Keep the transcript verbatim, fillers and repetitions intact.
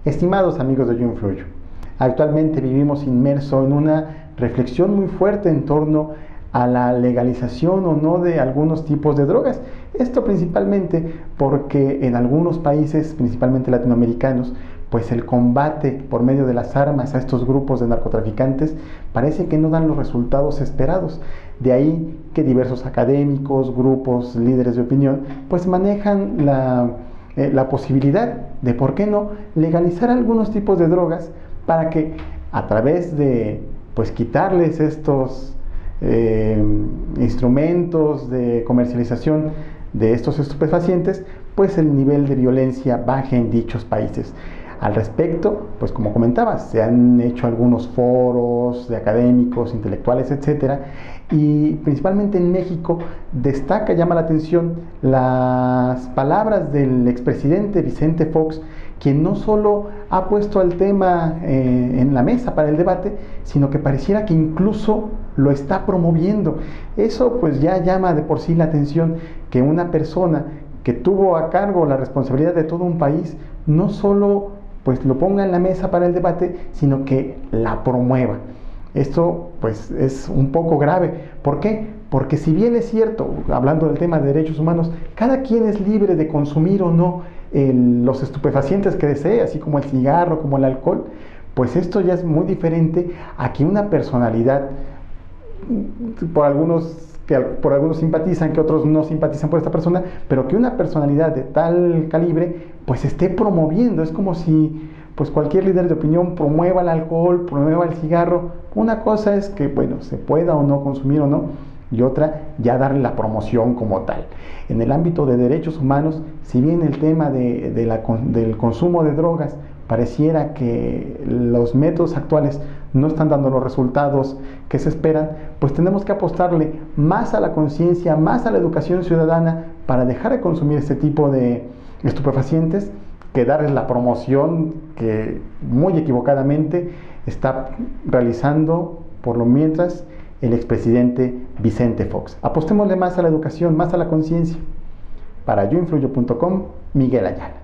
Estimados amigos de Yo Influyo, actualmente vivimos inmersos en una reflexión muy fuerte en torno a la legalización o no de algunos tipos de drogas. Esto principalmente porque en algunos países, principalmente latinoamericanos, pues el combate por medio de las armas a estos grupos de narcotraficantes parece que no dan los resultados esperados. De ahí que diversos académicos, grupos, líderes de opinión, pues manejan la, eh, la posibilidad de, ¿por qué no?, legalizar algunos tipos de drogas para que a través de, pues, quitarles estos Eh, instrumentos de comercialización de estos estupefacientes, pues el nivel de violencia baje en dichos países. Al respecto, pues como comentaba, se han hecho algunos foros de académicos, intelectuales, etcétera, y principalmente en México destaca, llama la atención las palabras del expresidente Vicente Fox, quien no solo ha puesto el tema eh, en la mesa para el debate, sino que pareciera que incluso lo está promoviendo. Eso pues ya llama de por sí la atención, que una persona que tuvo a cargo la responsabilidad de todo un país no solo pues lo ponga en la mesa para el debate, sino que la promueva. Esto pues es un poco grave. ¿Por qué? Porque si bien es cierto, hablando del tema de derechos humanos, cada quien es libre de consumir o no el, los estupefacientes que desee, así como el cigarro, como el alcohol, pues esto ya es muy diferente a que una personalidad, por algunos que por algunos simpatizan, que otros no simpatizan por esta persona, pero que una personalidad de tal calibre pues esté promoviendo. Es como si pues cualquier líder de opinión promueva el alcohol, promueva el cigarro. Una cosa es que bueno, se pueda o no consumir o no, y otra ya darle la promoción como tal. En el ámbito de derechos humanos, si bien el tema de, de la, del consumo de drogas pareciera que los métodos actuales no están dando los resultados que se esperan, pues tenemos que apostarle más a la conciencia, más a la educación ciudadana para dejar de consumir este tipo de estupefacientes, que darles la promoción que muy equivocadamente está realizando por lo mientras el expresidente Vicente Fox. Apostémosle más a la educación, más a la conciencia. Para yo influyo punto com, Miguel Ayala.